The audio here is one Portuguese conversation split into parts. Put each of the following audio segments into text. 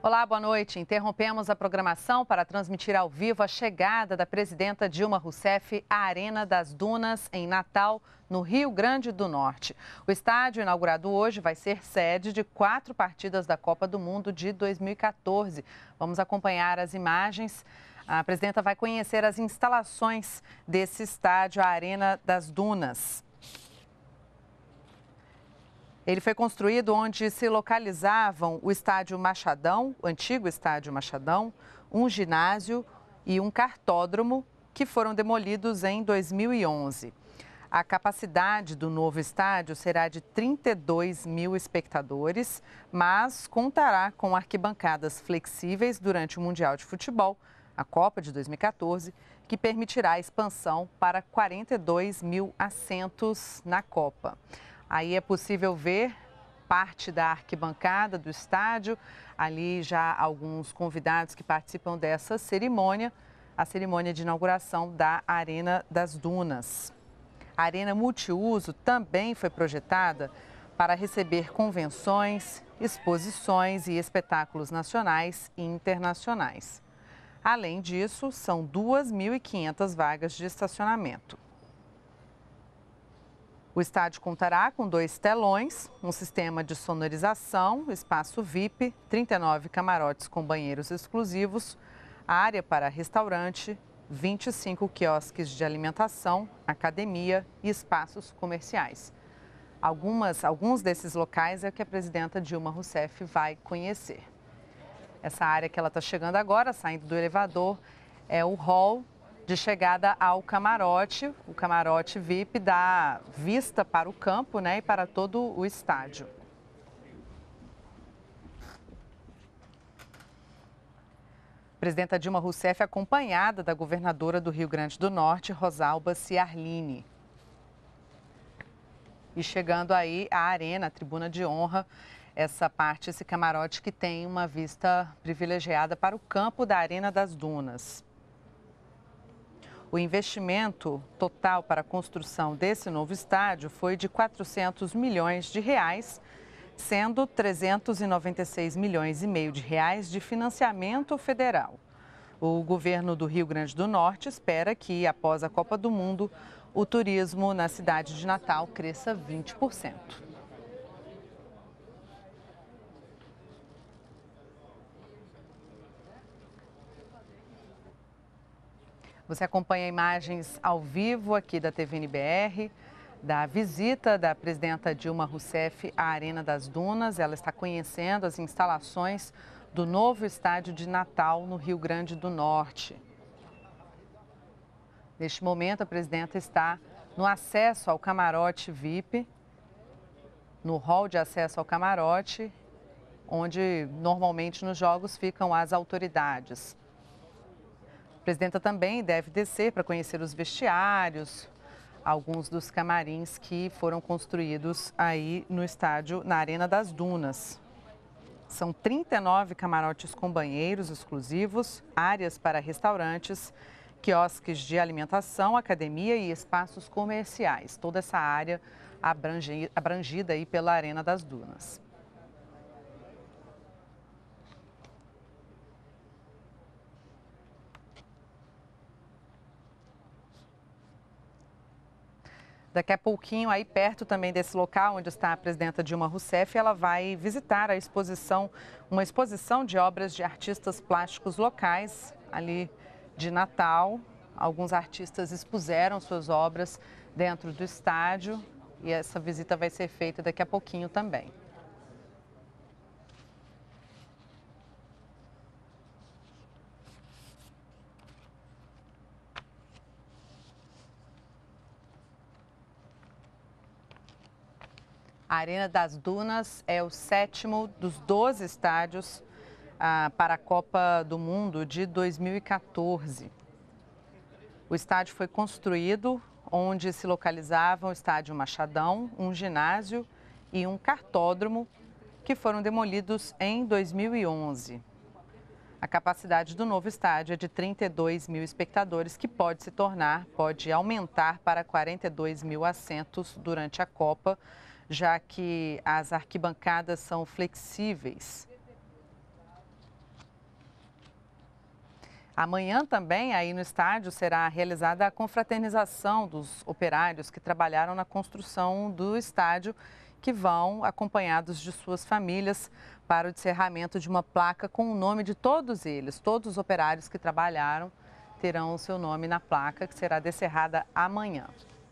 Olá, boa noite. Interrompemos a programação para transmitir ao vivo a chegada da presidenta Dilma Rousseff à Arena das Dunas, em Natal, no Rio Grande do Norte. O estádio, inaugurado hoje, vai ser sede de 4 partidas da Copa do Mundo de 2014. Vamos acompanhar as imagens. A presidenta vai conhecer as instalações desse estádio, a Arena das Dunas. Ele foi construído onde se localizavam o Estádio Machadão, o antigo Estádio Machadão, um ginásio e um cartódromo, que foram demolidos em 2011. A capacidade do novo estádio será de 32 mil espectadores, mas contará com arquibancadas flexíveis durante o Mundial de Futebol, a Copa de 2014, que permitirá a expansão para 42 mil assentos na Copa. Aí é possível ver parte da arquibancada do estádio, ali já alguns convidados que participam dessa cerimônia, a cerimônia de inauguração da Arena das Dunas. A arena multiuso também foi projetada para receber convenções, exposições e espetáculos nacionais e internacionais. Além disso, são 2.500 vagas de estacionamento. O estádio contará com 2 telões, um sistema de sonorização, espaço VIP, 39 camarotes com banheiros exclusivos, área para restaurante, 25 quiosques de alimentação, academia e espaços comerciais. Alguns desses locais é que a presidenta Dilma Rousseff vai conhecer. Essa área que ela está chegando agora, saindo do elevador, é o hall de chegada ao camarote. O camarote VIP dá vista para o campo, né, e para todo o estádio. A presidenta Dilma Rousseff, acompanhada da governadora do Rio Grande do Norte, Rosalba Ciarline. E chegando aí à arena, a tribuna de honra, essa parte, esse camarote que tem uma vista privilegiada para o campo da Arena das Dunas. O investimento total para a construção desse novo estádio foi de 400 milhões de reais, sendo 396 milhões e meio de reais de financiamento federal. O governo do Rio Grande do Norte espera que, após a Copa do Mundo, o turismo na cidade de Natal cresça 20%. Você acompanha imagens ao vivo aqui da TVNBR, da visita da presidenta Dilma Rousseff à Arena das Dunas. Ela está conhecendo as instalações do novo estádio de Natal, no Rio Grande do Norte. Neste momento, a presidenta está no acesso ao camarote VIP, no hall de acesso ao camarote, onde normalmente nos jogos ficam as autoridades. A presidenta também deve descer para conhecer os vestiários, alguns dos camarins que foram construídos aí no estádio, na Arena das Dunas. São 39 camarotes com banheiros exclusivos, áreas para restaurantes, quiosques de alimentação, academia e espaços comerciais. Toda essa área abrangida aí pela Arena das Dunas. Daqui a pouquinho, aí perto também desse local onde está a presidenta Dilma Rousseff, ela vai visitar uma exposição de obras de artistas plásticos locais ali de Natal. Alguns artistas expuseram suas obras dentro do estádio e essa visita vai ser feita daqui a pouquinho também. A Arena das Dunas é o 7º dos 12 estádios para a Copa do Mundo de 2014. O estádio foi construído onde se localizavam o Estádio Machadão, um ginásio e um cartódromo que foram demolidos em 2011. A capacidade do novo estádio é de 32 mil espectadores, que pode aumentar para 42 mil assentos durante a Copa, já que as arquibancadas são flexíveis. Amanhã também, aí no estádio, será realizada a confraternização dos operários que trabalharam na construção do estádio, que vão acompanhados de suas famílias para o descerramento de uma placa com o nome de todos eles. Todos os operários que trabalharam terão o seu nome na placa, que será descerrada amanhã.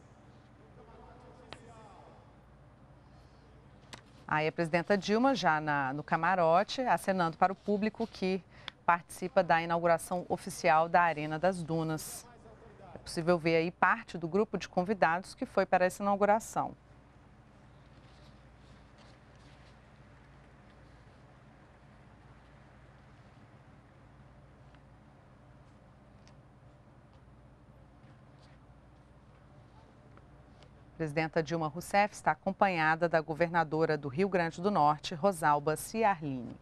Aí a presidenta Dilma já no camarote, acenando para o público que participa da inauguração oficial da Arena das Dunas. É possível ver aí parte do grupo de convidados que foi para essa inauguração. A presidenta Dilma Rousseff está acompanhada da governadora do Rio Grande do Norte, Rosalba Ciarline.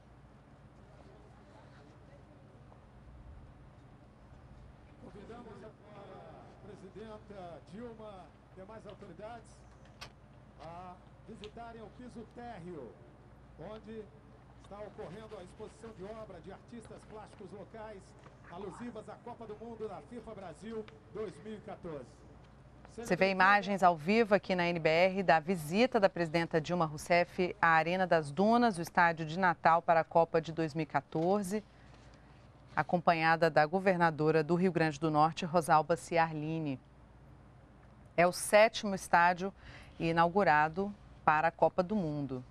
Convidamos agora a presidenta Dilma e demais autoridades a visitarem o piso térreo, onde está ocorrendo a exposição de obra de artistas plásticos locais alusivas à Copa do Mundo da FIFA Brasil 2014. Você vê imagens ao vivo aqui na NBR da visita da presidenta Dilma Rousseff à Arena das Dunas, o estádio de Natal para a Copa de 2014, acompanhada da governadora do Rio Grande do Norte, Rosalba Ciarline. É o 7º estádio inaugurado para a Copa do Mundo.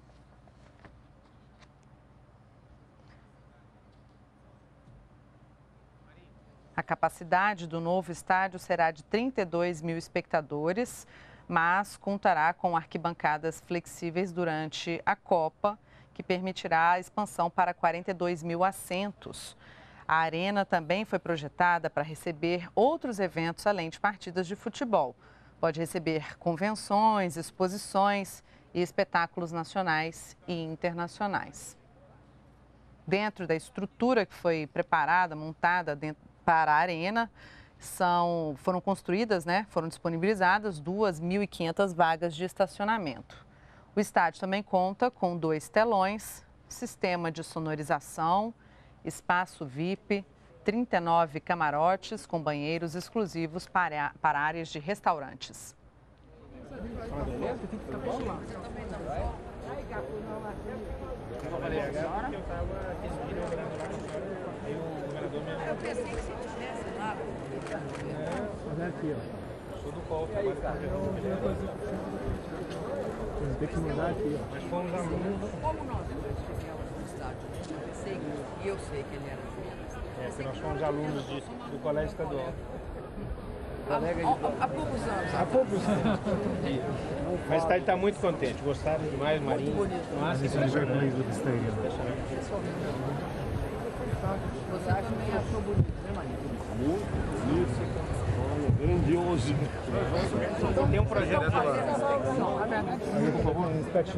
A capacidade do novo estádio será de 32 mil espectadores, mas contará com arquibancadas flexíveis durante a Copa, que permitirá a expansão para 42 mil assentos. A arena também foi projetada para receber outros eventos além de partidas de futebol. Pode receber convenções, exposições e espetáculos nacionais e internacionais. Dentro da estrutura que foi preparada, montada para a arena, foram construídas, foram disponibilizadas 2.500 vagas de estacionamento. O estádio também conta com 2 telões, sistema de sonorização, espaço VIP, 39 camarotes com banheiros exclusivos para áreas de restaurantes. Eu pensei que se tivesse lá. Olha aqui, ó. Show do colo, Tem que mudar aqui, ó. Nós fomos alunos. Como nós chegamos no estádio, e eu sei que ele era Porque nós fomos alunos do Colégio Estadual. há poucos anos. Há poucos anos. Mas o estádio está muito contente. Gostaram demais, Marinho. Nossa, esse é o estádio. Você também achou bonito, né, Marinho? Muito bonito. Olha, grandioso. Tem um projeto de Por favor, inspection.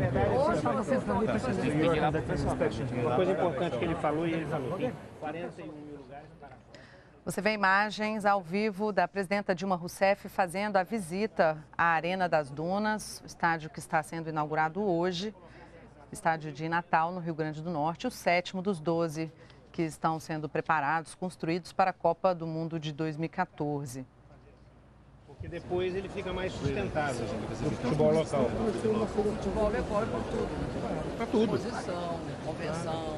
Uma coisa importante que ele falou, e ele falou, tem 41 mil lugares para... Você vê imagens ao vivo da presidenta Dilma Rousseff fazendo a visita à Arena das Dunas, o estádio que está sendo inaugurado hoje, estádio de Natal, no Rio Grande do Norte, o 7º dos 12 que estão sendo preparados, construídos para a Copa do Mundo de 2014. Porque depois ele fica mais sustentável, o futebol local. O futebol devolve para tudo. Para tudo. Exposição, convenção.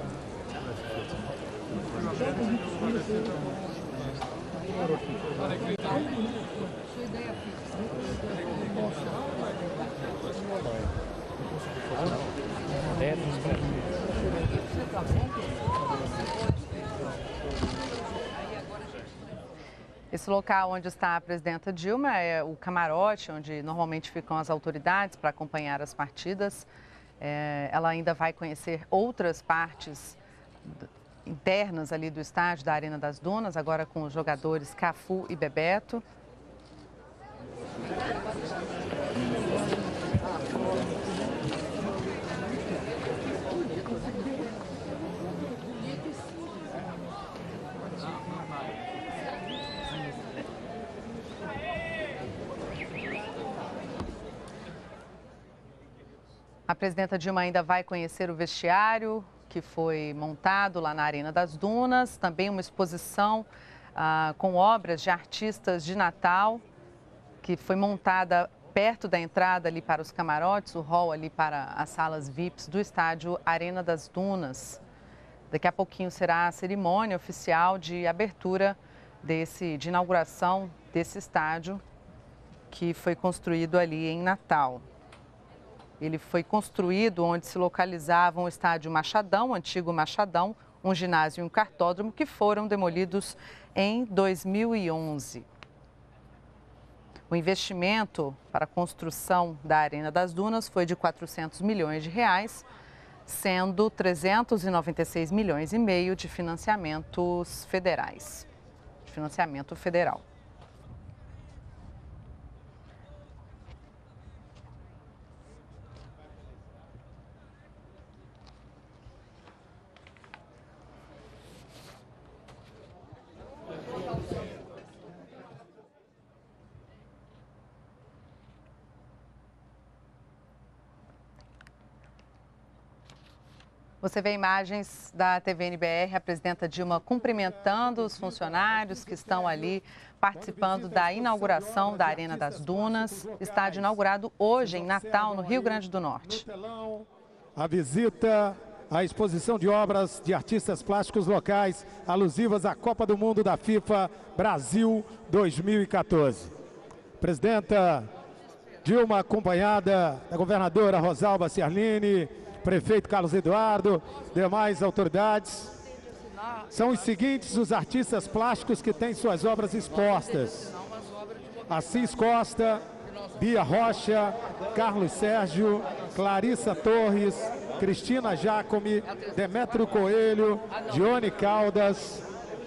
Sua ideia fixa. Você está bom? Esse local onde está a presidenta Dilma é o camarote, onde normalmente ficam as autoridades para acompanhar as partidas. Ela ainda vai conhecer outras partes internas ali do estádio, da Arena das Dunas, agora com os jogadores Cafu e Bebeto. A presidenta Dilma ainda vai conhecer o vestiário que foi montado lá na Arena das Dunas, também uma exposição com obras de artistas de Natal, que foi montada perto da entrada ali para os camarotes, o hall ali para as salas VIPs do estádio Arena das Dunas. Daqui a pouquinho será a cerimônia oficial de abertura de inauguração desse estádio que foi construído ali em Natal. Ele foi construído onde se localizavam o estádio Machadão, o antigo Machadão, um ginásio e um cartódromo que foram demolidos em 2011. O investimento para a construção da Arena das Dunas foi de R$ 400 milhões, sendo 396 milhões e meio de financiamentos federais. Financiamento federal. Você vê imagens da TV NBR, a presidenta Dilma cumprimentando os funcionários que estão ali participando da inauguração da Arena das Dunas. Estádio inaugurado hoje em Natal, no Rio Grande do Norte. A visita à exposição de obras de artistas plásticos locais alusivas à Copa do Mundo da FIFA Brasil 2014. Presidenta Dilma, acompanhada da governadora Rosalba Ciarline, prefeito Carlos Eduardo, demais autoridades. São os seguintes os artistas plásticos que têm suas obras expostas: Assis Costa, Bia Rocha, Carlos Sérgio, Clarissa Torres, Cristina Jacome, Demétrio Coelho, Dione Caldas,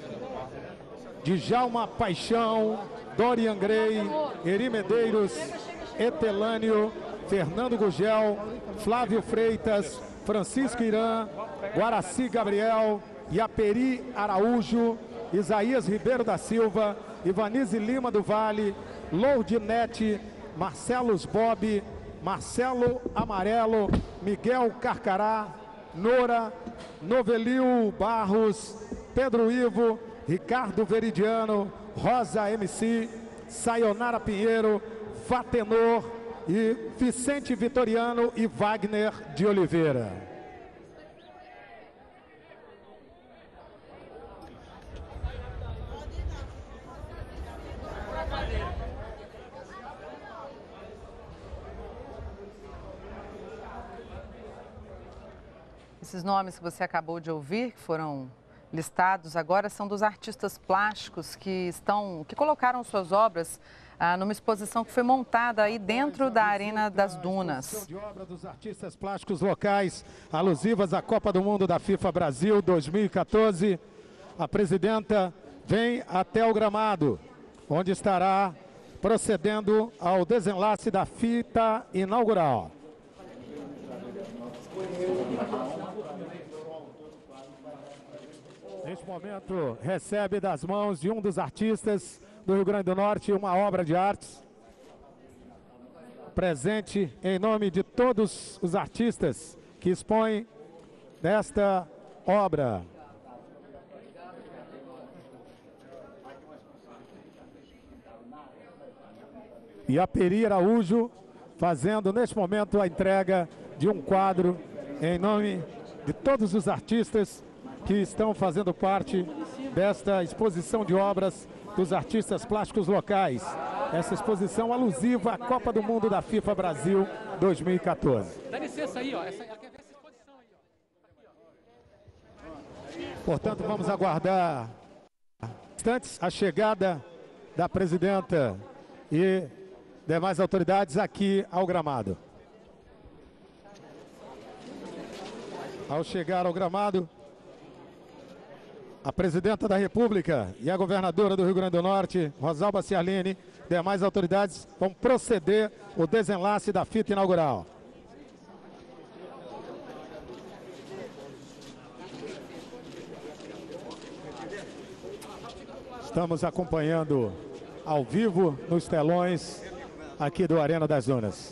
Djalma Paixão, Dorian Gray, Eri Medeiros, Etelânio, Fernando Gugel, Flávio Freitas, Francisco Irã, Guaraci Gabriel, Iaperi Araújo, Isaías Ribeiro da Silva, Ivanise Lima do Vale, Lourdinete, Marcelos Bob, Marcelo Amarelo, Miguel Carcará, Nora, Novelio Barros, Pedro Ivo, Ricardo Veridiano, Rosa MC, Sayonara Pinheiro, Fatenor e Vicente Vitoriano e Wagner de Oliveira. Esses nomes que você acabou de ouvir, que foram listados agora, são dos artistas plásticos que colocaram suas obras numa exposição que foi montada aí dentro da Arena das Dunas. De obra dos artistas plásticos locais alusivas à Copa do Mundo da FIFA Brasil 2014. A presidenta vem até o gramado, onde estará procedendo ao desenlace da fita inaugural. Neste momento, recebe das mãos de um dos artistas do Rio Grande do Norte uma obra de artes, presente em nome de todos os artistas que expõem desta obra. Iaperi Araújo fazendo neste momento a entrega de um quadro em nome de todos os artistas que estão fazendo parte desta exposição de obras dos artistas plásticos locais. Essa exposição alusiva à Copa do Mundo da FIFA Brasil 2014. Dá licença aí, ó. Essa exposição aí, ó. Portanto, vamos aguardar instantes a chegada da presidenta e demais autoridades aqui ao gramado. Ao chegar ao gramado, a presidenta da República e a governadora do Rio Grande do Norte, Rosalba Ciarline, demais autoridades vão proceder o desenlace da fita inaugural. Estamos acompanhando ao vivo nos telões aqui do Arena das Dunas.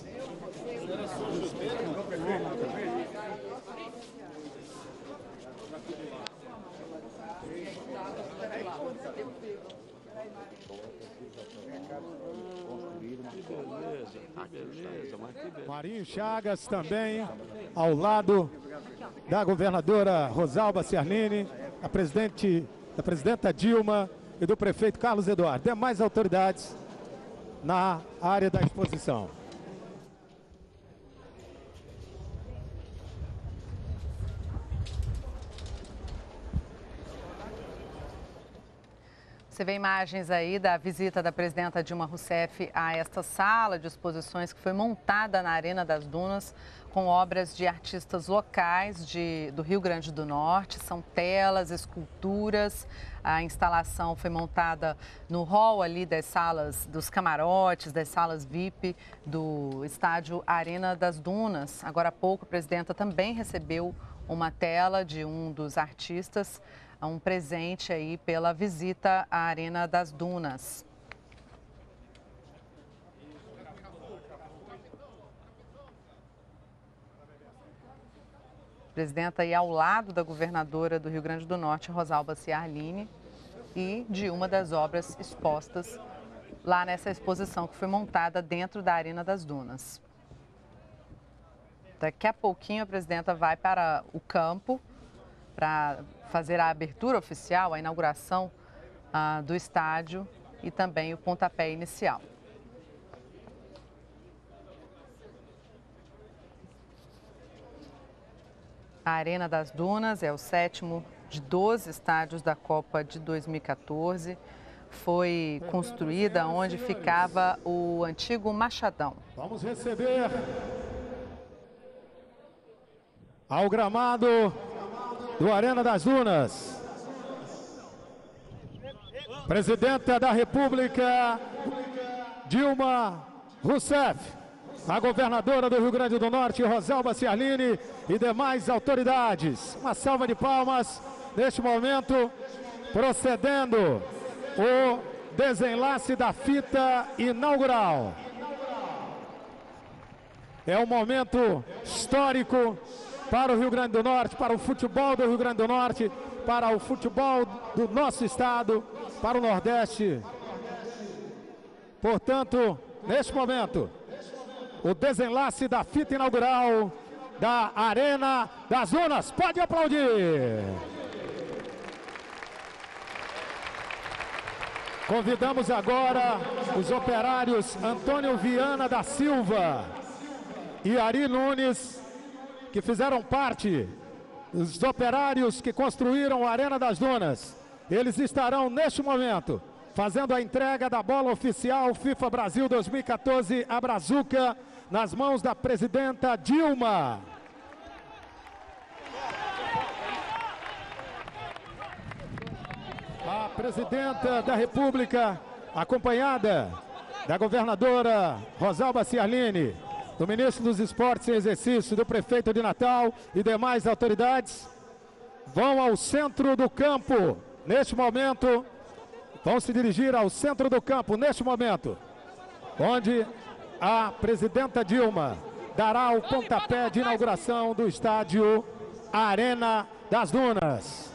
Beleza, mas que beleza. Marinho Chagas também ao lado da governadora Rosalba Ciarline, a presidenta Dilma e do prefeito Carlos Eduardo. Demais autoridades na área da exposição. Você vê imagens aí da visita da presidenta Dilma Rousseff a esta sala de exposições que foi montada na Arena das Dunas com obras de artistas locais do Rio Grande do Norte. São telas, esculturas. A instalação foi montada no hall ali das salas, dos camarotes, das salas VIP do estádio Arena das Dunas. Agora há pouco a presidenta também recebeu uma tela de um dos artistas, um presente aí pela visita à Arena das Dunas. Presidenta aí ao lado da governadora do Rio Grande do Norte, Rosalba Ciarline, e de uma das obras expostas lá nessa exposição que foi montada dentro da Arena das Dunas. Daqui a pouquinho a presidenta vai para o campo para fazer a abertura oficial, a inauguração do estádio e também o pontapé inicial. A Arena das Dunas é o 7º de 12 estádios da Copa de 2014. Foi construída onde ficava o antigo Machadão. Vamos receber ao gramado do Arena das Dunas, presidenta da República, Dilma Rousseff, a governadora do Rio Grande do Norte, Rosalba Ciarline, e demais autoridades. Uma salva de palmas neste momento, procedendo o desenlace da fita inaugural. É um momento histórico para o Rio Grande do Norte, para o futebol do Rio Grande do Norte, para o futebol do nosso estado, para o Nordeste. Portanto, neste momento, o desenlace da fita inaugural da Arena das Dunas. Pode aplaudir! Convidamos agora os operários Antônio Viana da Silva e Ari Nunes, que fizeram parte dos operários que construíram a Arena das Dunas. Eles estarão neste momento fazendo a entrega da bola oficial FIFA Brasil 2014, a Brazuca, nas mãos da presidenta Dilma. A presidenta da República, acompanhada da governadora Rosalba Ciarline, do ministro dos Esportes em exercício, do prefeito de Natal e demais autoridades, vão ao centro do campo neste momento, vão se dirigir ao centro do campo neste momento, onde a presidenta Dilma dará o pontapé de inauguração do estádio Arena das Dunas.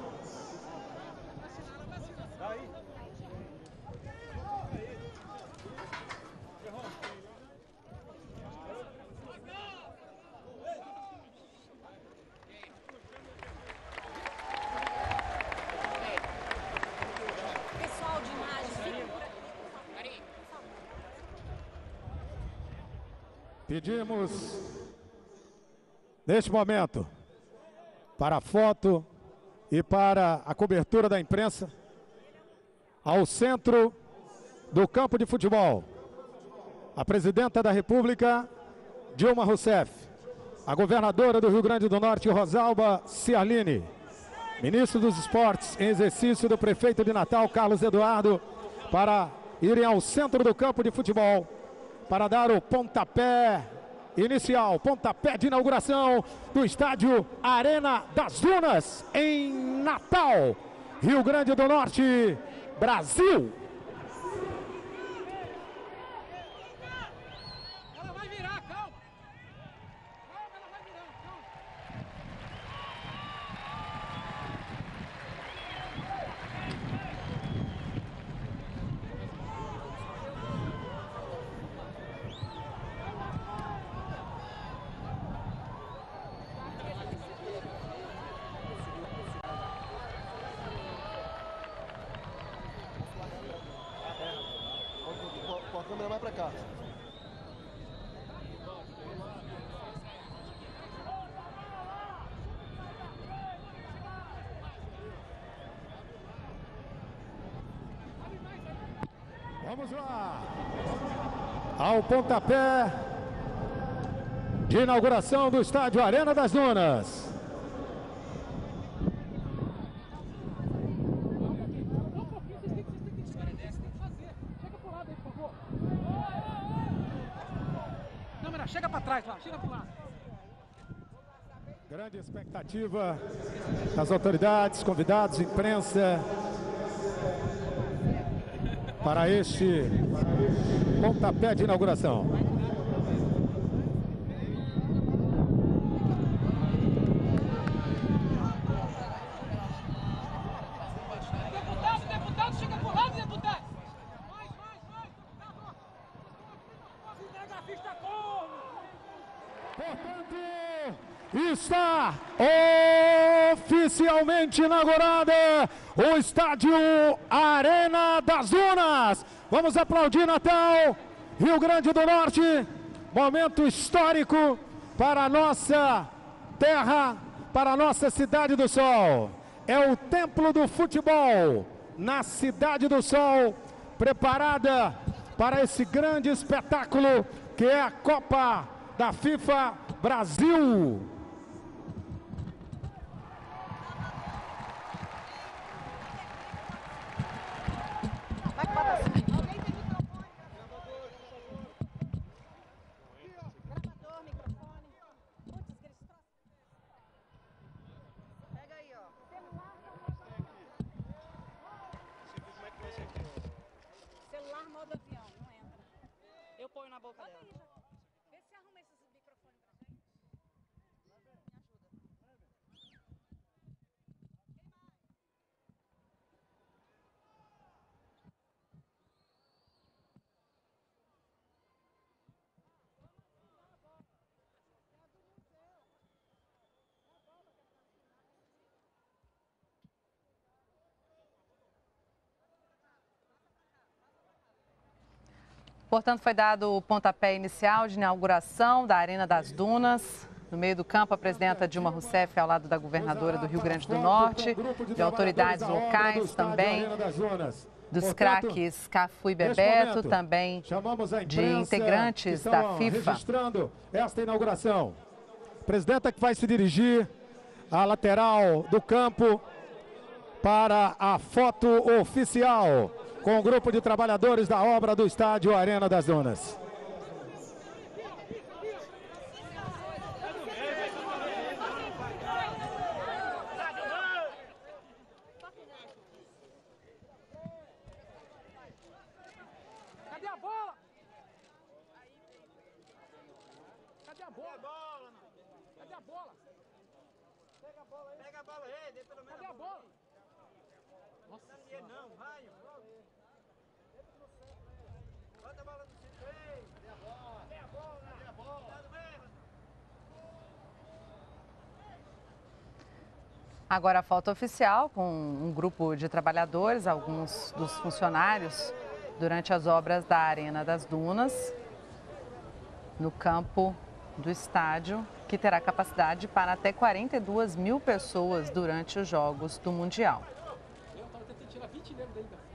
Pedimos, neste momento, para a foto e para a cobertura da imprensa, ao centro do campo de futebol, a presidenta da República, Dilma Rousseff, a governadora do Rio Grande do Norte, Rosalba Ciarline, ministro dos Esportes em exercício do prefeito de Natal, Carlos Eduardo, para irem ao centro do campo de futebol, para dar o pontapé inicial, pontapé de inauguração do estádio Arena das Dunas, em Natal, Rio Grande do Norte, Brasil. Ela vai virar, calma. Calma, ela vai virar, calma. Vamos lá ao pontapé de inauguração do estádio Arena das Dunas. Câmera, chega pra trás lá, chega pro lado. Grande expectativa das autoridades, convidados, imprensa, para este pontapé de inauguração. Deputado, chega pro lado, deputado. Mais. Cinegrafista corno. Portanto, está oficialmente inaugurada o estádio Arena das Dunas. Vamos aplaudir, Natal, Rio Grande do Norte. Momento histórico para a nossa terra, para a nossa Cidade do Sol. É o templo do futebol na Cidade do Sol, preparada para esse grande espetáculo que é a Copa da FIFA Brasil. Celular modo avião, não entra. Eu ponho na boca dela. Vê se arruma esses microfones pra gente. Me ajuda. Portanto, foi dado o pontapé inicial de inauguração da Arena das Dunas. No meio do campo, a presidenta Dilma Rousseff ao lado da governadora do Rio Grande do Norte, de autoridades locais também, dos craques Cafu e Bebeto, também de integrantes da FIFA. Registrando esta inauguração. Presidenta que vai se dirigir à lateral do campo para a foto oficial com o grupo de trabalhadores da obra do estádio Arena das Dunas. Cadê a bola? Cadê a bola? Cadê a bola? Pega a bola aí. Pega a bola aí, dê pelo menos. Cadê a bola? Nossa, não, vai. Bota a bola no centro. Cadê a bola? Cadê a bola? Cadê a bola? Agora a foto oficial com um grupo de trabalhadores, alguns dos funcionários, durante as obras da Arena das Dunas, no campo do estádio, que terá capacidade para até 42 mil pessoas durante os Jogos do Mundial. Eu tava tentando tirar 20 negros daí, cara.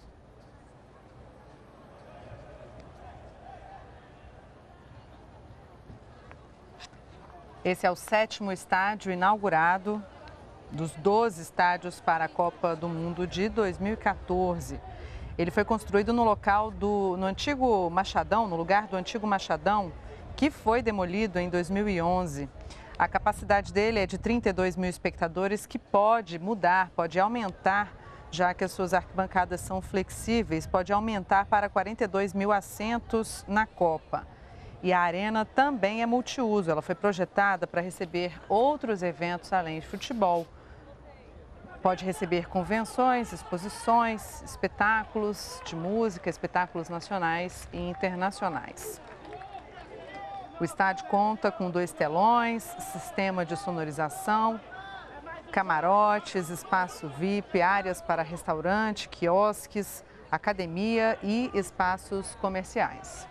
Esse é o 7º estádio inaugurado dos 12 estádios para a Copa do Mundo de 2014. Ele foi construído no local no antigo Machadão, no lugar do antigo Machadão, que foi demolido em 2011. A capacidade dele é de 32 mil espectadores, que pode mudar, pode aumentar, já que as suas arquibancadas são flexíveis, pode aumentar para 42 mil assentos na Copa. E a arena também é multiuso, ela foi projetada para receber outros eventos além de futebol. Pode receber convenções, exposições, espetáculos de música, espetáculos nacionais e internacionais. O estádio conta com 2 telões, sistema de sonorização, camarotes, espaço VIP, áreas para restaurante, quiosques, academia e espaços comerciais.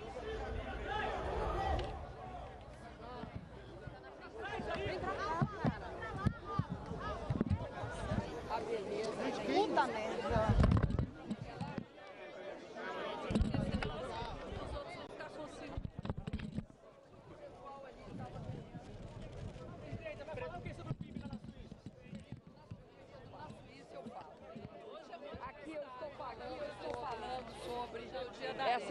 Puta merda.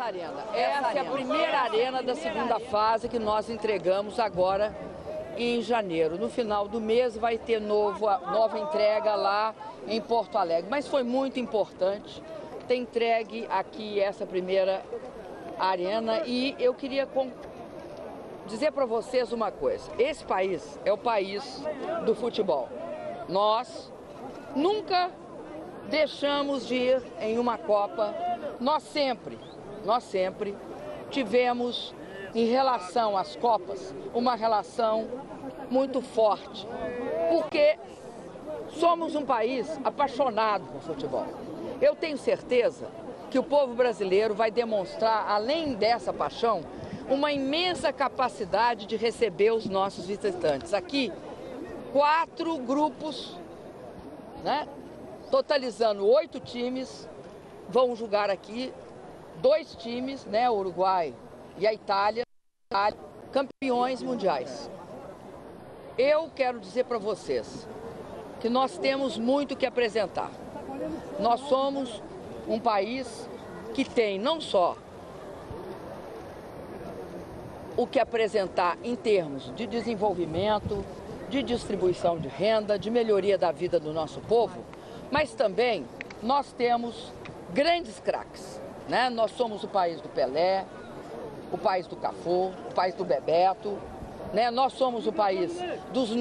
arena. Essa é a primeira arena da segunda fase que nós entregamos agora em janeiro. No final do mês vai ter nova entrega lá em Porto Alegre. Mas foi muito importante ter entregue aqui essa primeira arena e eu queria dizer para vocês uma coisa. Esse país é o país do futebol. Nós nunca deixamos de ir em uma Copa. Nós sempre tivemos, em relação às Copas, uma relação muito forte, porque somos um país apaixonado por futebol. Eu tenho certeza que o povo brasileiro vai demonstrar, além dessa paixão, uma imensa capacidade de receber os nossos visitantes. Aqui, 4 grupos, né, totalizando 8 times, vão jogar aqui, 2 times, né, o Uruguai e a Itália, campeões mundiais. Eu quero dizer para vocês que nós temos muito que apresentar. Nós somos um país que tem não só o que apresentar em termos de desenvolvimento, de distribuição de renda, de melhoria da vida do nosso povo, mas também nós temos grandes craques, né? Nós somos o país do Pelé, o país do Cafu, o país do Bebeto, né? Nós somos o país dos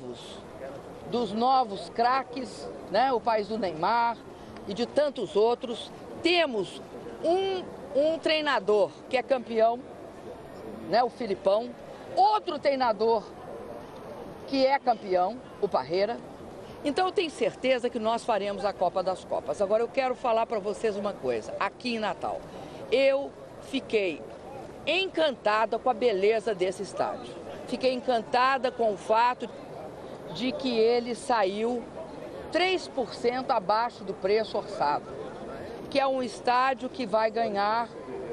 novos craques, né? O país do Neymar e de tantos outros. Temos um treinador que é campeão, né? O Filipão, outro treinador que é campeão, o Parreira. Então eu tenho certeza que nós faremos a Copa das Copas. Agora eu quero falar para vocês uma coisa, aqui em Natal. Eu fiquei encantada com a beleza desse estádio. Fiquei encantada com o fato de que ele saiu 3% abaixo do preço orçado, que é um estádio que vai ganhar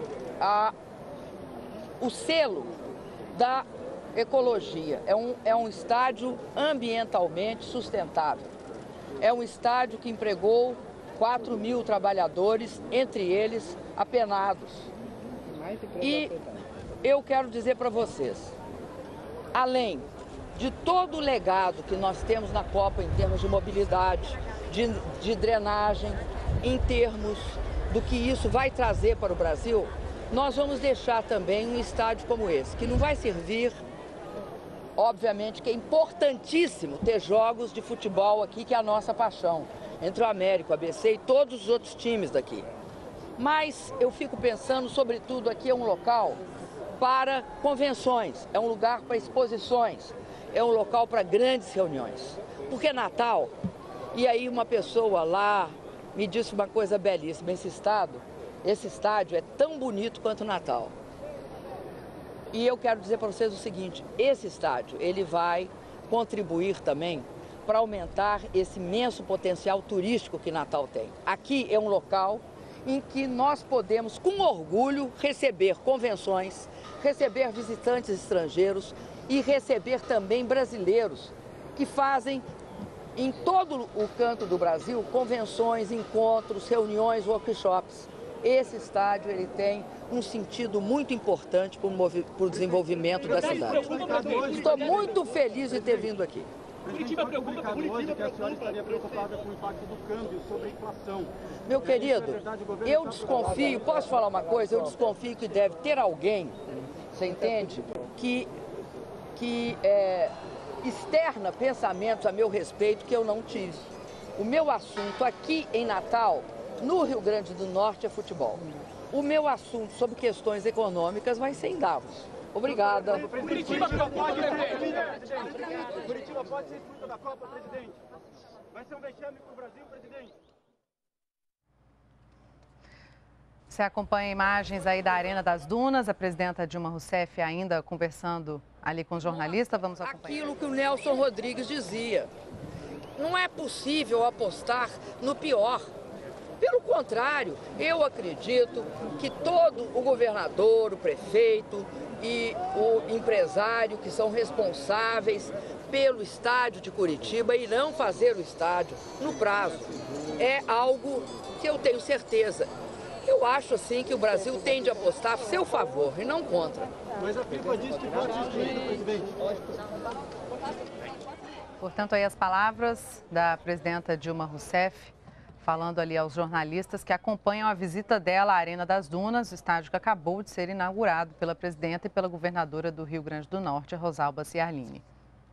o selo da ecologia. É um estádio ambientalmente sustentável. É um estádio que empregou 4.000 trabalhadores, entre eles apenados. E eu quero dizer para vocês, além de todo o legado que nós temos na Copa em termos de mobilidade, de drenagem, em termos do que isso vai trazer para o Brasil, nós vamos deixar também um estádio como esse, que não vai servir, obviamente, que é importantíssimo ter jogos de futebol aqui, que é a nossa paixão, entre o América, o ABC e todos os outros times daqui. Mas eu fico pensando, sobretudo, aqui é um local para convenções, é um lugar para exposições, é um local para grandes reuniões. Porque Natal, e aí uma pessoa lá me disse uma coisa belíssima, esse estádio é tão bonito quanto Natal. E eu quero dizer para vocês o seguinte, esse estádio, ele vai contribuir também para aumentar esse imenso potencial turístico que Natal tem. Aqui é um local em que nós podemos, com orgulho, receber convenções, receber visitantes estrangeiros e receber também brasileiros que fazem em todo o canto do Brasil convenções, encontros, reuniões, workshops. Esse estádio ele tem um sentido muito importante para o desenvolvimento da cidade. Estou muito feliz de ter vindo aqui. Curitiba preocupa hoje que a senhora estaria preocupada com o impacto do câmbio sobre a inflação. Meu querido, eu desconfio, posso falar uma coisa? Eu desconfio que deve ter alguém, você entende, que externa pensamentos a meu respeito que eu não tive. O meu assunto aqui em Natal, no Rio Grande do Norte, é futebol. O meu assunto sobre questões econômicas vai ser em Davos. Obrigada. Curitiba pode ser expulsa da Copa, presidente. Vai ser um vexame para o Brasil, presidente. Você acompanha imagens aí da Arena das Dunas, a presidenta Dilma Rousseff ainda conversando ali com os jornalistas. Vamos acompanhar. Aquilo que o Nelson Rodrigues dizia. Não é possível apostar no pior. Pelo contrário, eu acredito que todo o governador, o prefeito e o empresário que são responsáveis pelo estádio de Curitiba irão fazer o estádio no prazo. É algo que eu tenho certeza. eu acho assim que o Brasil tende a apostar a seu favor e não contra. Mas a FIFA diz que pode existir, presidente. Portanto, aí as palavras da presidenta Dilma Rousseff, falando ali aos jornalistas que acompanham a visita dela à Arena das Dunas, o estádio que acabou de ser inaugurado pela presidenta e pela governadora do Rio Grande do Norte, Rosalba Ciarline.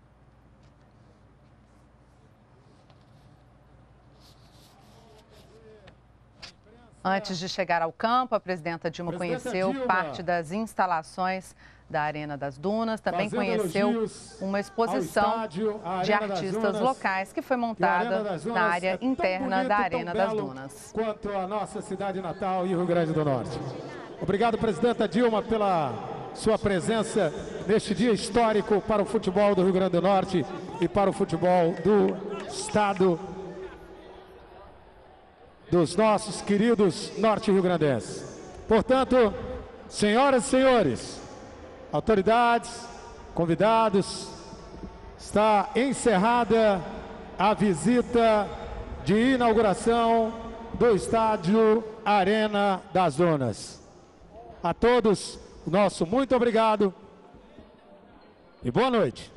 Antes de chegar ao campo, a presidenta Dilma conheceu parte das instalações da Arena das Dunas, também conheceu uma exposição de artistas locais que foi montada na área interna da Arena das Dunas. Quanto a nossa cidade natal e Rio Grande do Norte. Obrigado, presidenta Dilma, pela sua presença neste dia histórico para o futebol do Rio Grande do Norte e para o futebol do estado dos nossos queridos norte-riograndenses. Portanto, senhoras e senhores, autoridades, convidados, está encerrada a visita de inauguração do estádio Arena das Dunas. A todos, nosso muito obrigado e boa noite.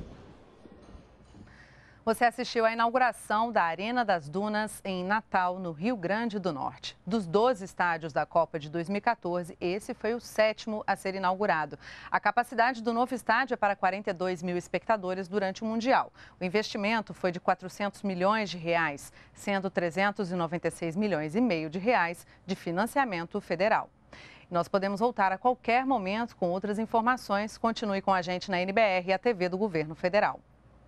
Você assistiu à inauguração da Arena das Dunas em Natal, no Rio Grande do Norte. Dos 12 estádios da Copa de 2014, esse foi o 7º a ser inaugurado. A capacidade do novo estádio é para 42 mil espectadores durante o Mundial. O investimento foi de 400 milhões de reais, sendo 396 milhões e meio de reais de financiamento federal. Nós podemos voltar a qualquer momento com outras informações. Continue com a gente na NBR, a TV do Governo Federal.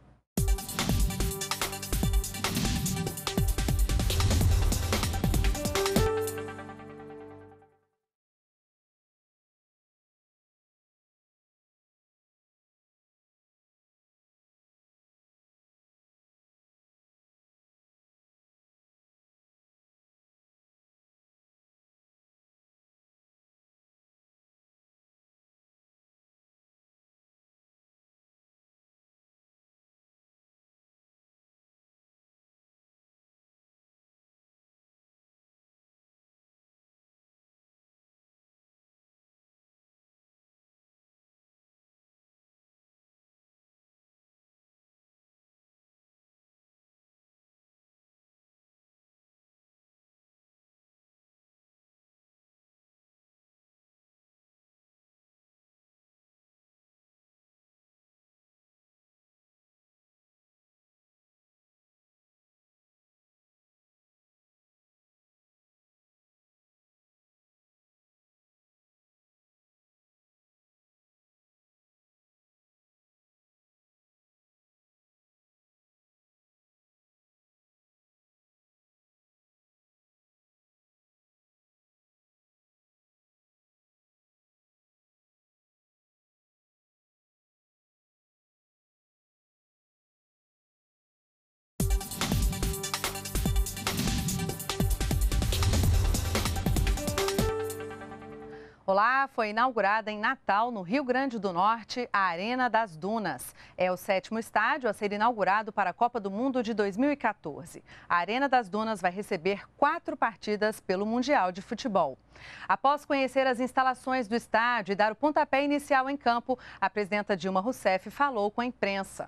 Olá, foi inaugurada em Natal, no Rio Grande do Norte, a Arena das Dunas. É o 7º estádio a ser inaugurado para a Copa do Mundo de 2014. A Arena das Dunas vai receber 4 partidas pelo Mundial de Futebol. Após conhecer as instalações do estádio e dar o pontapé inicial em campo, a presidenta Dilma Rousseff falou com a imprensa.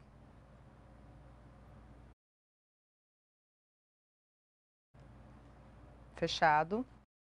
Fechado.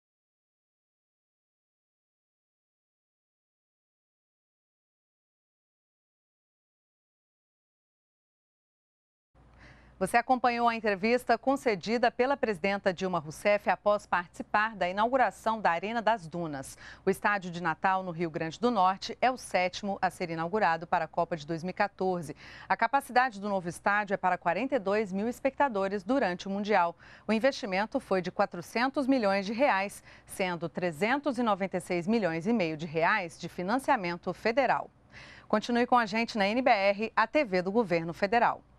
Você acompanhou a entrevista concedida pela presidenta Dilma Rousseff após participar da inauguração da Arena das Dunas. O estádio de Natal, no Rio Grande do Norte, é o 7º a ser inaugurado para a Copa de 2014. A capacidade do novo estádio é para 42 mil espectadores durante o Mundial. O investimento foi de 400 milhões de reais, sendo 396 milhões e meio de reais de financiamento federal. Continue com a gente na NBR, a TV do Governo Federal.